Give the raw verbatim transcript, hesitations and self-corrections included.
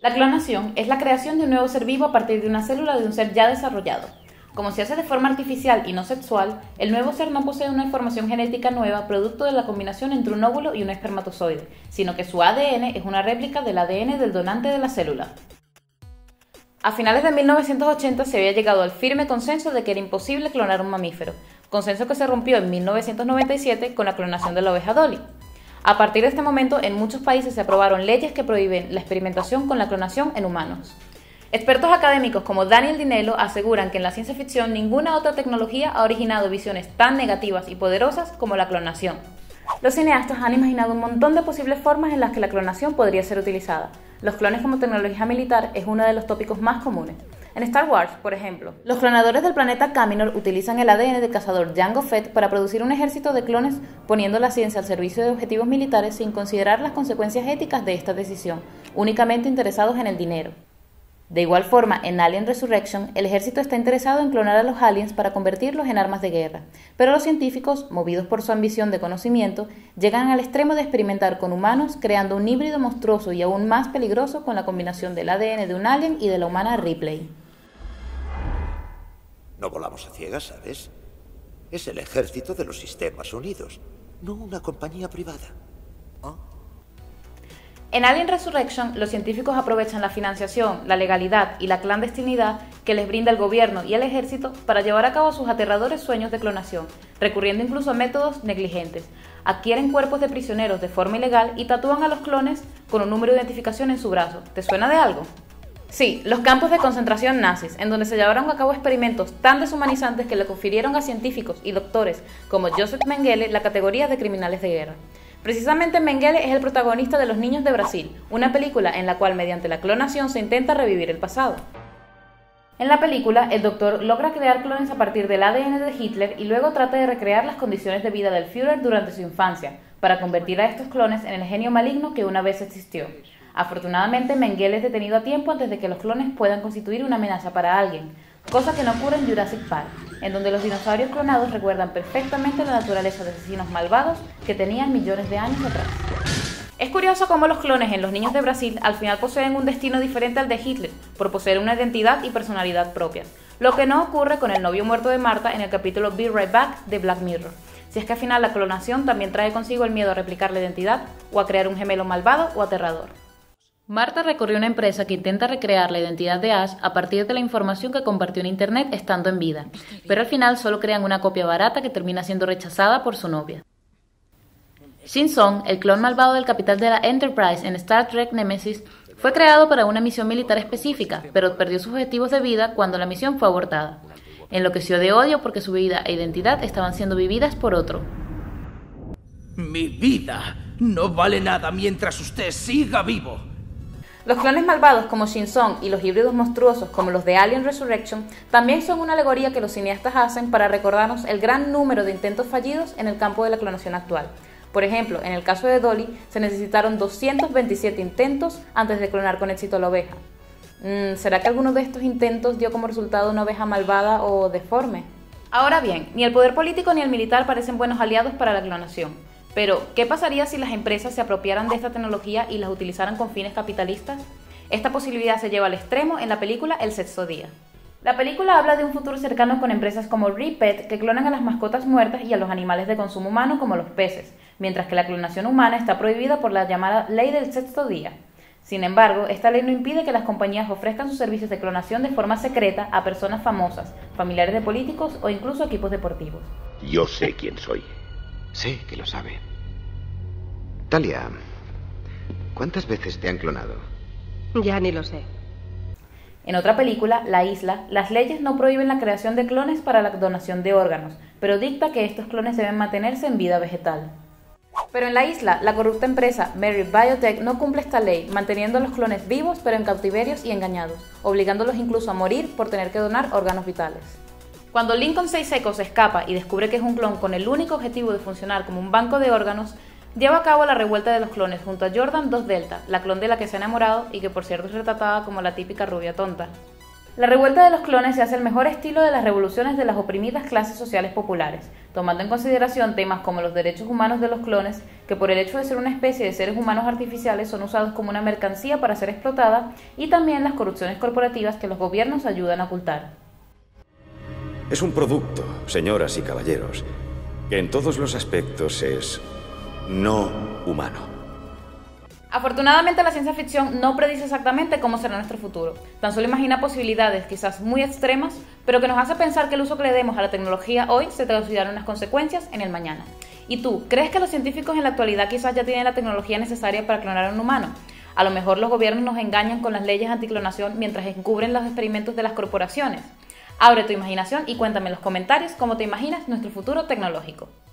La clonación es la creación de un nuevo ser vivo a partir de una célula de un ser ya desarrollado. Como se hace de forma artificial y no sexual, el nuevo ser no posee una información genética nueva producto de la combinación entre un óvulo y un espermatozoide, sino que su A D N es una réplica del A D N del donante de la célula. A finales de mil novecientos ochenta se había llegado al firme consenso de que era imposible clonar un mamífero, consenso que se rompió en mil novecientos noventa y siete con la clonación de la oveja Dolly. A partir de este momento, en muchos países se aprobaron leyes que prohíben la experimentación con la clonación en humanos. Expertos académicos como Daniel Dinello aseguran que en la ciencia ficción ninguna otra tecnología ha originado visiones tan negativas y poderosas como la clonación. Los cineastas han imaginado un montón de posibles formas en las que la clonación podría ser utilizada. Los clones como tecnología militar es uno de los tópicos más comunes. En Star Wars, por ejemplo, los clonadores del planeta Caminor utilizan el A D N del cazador Jango Fett para producir un ejército de clones, poniendo la ciencia al servicio de objetivos militares sin considerar las consecuencias éticas de esta decisión, únicamente interesados en el dinero. De igual forma, en Alien Resurrection, el ejército está interesado en clonar a los aliens para convertirlos en armas de guerra, pero los científicos, movidos por su ambición de conocimiento, llegan al extremo de experimentar con humanos, creando un híbrido monstruoso y aún más peligroso con la combinación del A D N de un alien y de la humana Ripley. No volamos a ciegas, ¿sabes? Es el ejército de los Sistemas Unidos, no una compañía privada. ¿Oh? En Alien Resurrection, los científicos aprovechan la financiación, la legalidad y la clandestinidad que les brinda el gobierno y el ejército para llevar a cabo sus aterradores sueños de clonación, recurriendo incluso a métodos negligentes. Adquieren cuerpos de prisioneros de forma ilegal y tatúan a los clones con un número de identificación en su brazo. ¿Te suena de algo? Sí, los campos de concentración nazis, en donde se llevaron a cabo experimentos tan deshumanizantes que le confirieron a científicos y doctores como Joseph Mengele la categoría de criminales de guerra. Precisamente Mengele es el protagonista de Los Niños de Brasil, una película en la cual mediante la clonación se intenta revivir el pasado. En la película, el doctor logra crear clones a partir del A D N de Hitler y luego trata de recrear las condiciones de vida del Führer durante su infancia, para convertir a estos clones en el genio maligno que una vez existió. Afortunadamente, Mengele es detenido a tiempo antes de que los clones puedan constituir una amenaza para alguien, cosa que no ocurre en Jurassic Park, en donde los dinosaurios clonados recuerdan perfectamente la naturaleza de asesinos malvados que tenían millones de años atrás. Es curioso cómo los clones en Los Niños de Brasil al final poseen un destino diferente al de Hitler, por poseer una identidad y personalidad propias, lo que no ocurre con el novio muerto de Marta en el capítulo Be Right Back de Black Mirror, si es que al final la clonación también trae consigo el miedo a replicar la identidad o a crear un gemelo malvado o aterrador. Marta recurrió a una empresa que intenta recrear la identidad de Ash a partir de la información que compartió en internet estando en vida, pero al final solo crean una copia barata que termina siendo rechazada por su novia. Shin Song, el clon malvado del capitán de la Enterprise en Star Trek Nemesis, fue creado para una misión militar específica, pero perdió sus objetivos de vida cuando la misión fue abortada. Enloqueció de odio porque su vida e identidad estaban siendo vividas por otro. Mi vida no vale nada mientras usted siga vivo. Los clones malvados como Shin Song y los híbridos monstruosos como los de Alien Resurrection también son una alegoría que los cineastas hacen para recordarnos el gran número de intentos fallidos en el campo de la clonación actual. Por ejemplo, en el caso de Dolly se necesitaron doscientos veintisiete intentos antes de clonar con éxito a la oveja. ¿Será que alguno de estos intentos dio como resultado una oveja malvada o deforme? Ahora bien, ni el poder político ni el militar parecen buenos aliados para la clonación. Pero, ¿qué pasaría si las empresas se apropiaran de esta tecnología y las utilizaran con fines capitalistas? Esta posibilidad se lleva al extremo en la película El Sexto Día. La película habla de un futuro cercano con empresas como Repet que clonan a las mascotas muertas y a los animales de consumo humano como los peces, mientras que la clonación humana está prohibida por la llamada Ley del Sexto Día. Sin embargo, esta ley no impide que las compañías ofrezcan sus servicios de clonación de forma secreta a personas famosas, familiares de políticos o incluso equipos deportivos. Yo sé quién soy. Sé que lo sabe. Talia, ¿cuántas veces te han clonado? Ya ni lo sé. En otra película, La Isla, las leyes no prohíben la creación de clones para la donación de órganos, pero dicta que estos clones deben mantenerse en vida vegetal. Pero en La Isla, la corrupta empresa Merry Biotech no cumple esta ley, manteniendo a los clones vivos pero en cautiverios y engañados, obligándolos incluso a morir por tener que donar órganos vitales. Cuando Lincoln Seiseco se escapa y descubre que es un clon con el único objetivo de funcionar como un banco de órganos, lleva a cabo la revuelta de los clones junto a Jordan dos Delta, la clon de la que se ha enamorado y que por cierto es retratada como la típica rubia tonta. La revuelta de los clones se hace el mejor estilo de las revoluciones de las oprimidas clases sociales populares, tomando en consideración temas como los derechos humanos de los clones, que por el hecho de ser una especie de seres humanos artificiales son usados como una mercancía para ser explotada, y también las corrupciones corporativas que los gobiernos ayudan a ocultar. Es un producto, señoras y caballeros, que en todos los aspectos es no humano. Afortunadamente la ciencia ficción no predice exactamente cómo será nuestro futuro, tan solo imagina posibilidades quizás muy extremas, pero que nos hace pensar que el uso que le demos a la tecnología hoy se traducirá en unas consecuencias en el mañana. ¿Y tú, crees que los científicos en la actualidad quizás ya tienen la tecnología necesaria para clonar a un humano? A lo mejor los gobiernos nos engañan con las leyes anticlonación mientras encubren los experimentos de las corporaciones. Abre tu imaginación y cuéntame en los comentarios cómo te imaginas nuestro futuro tecnológico.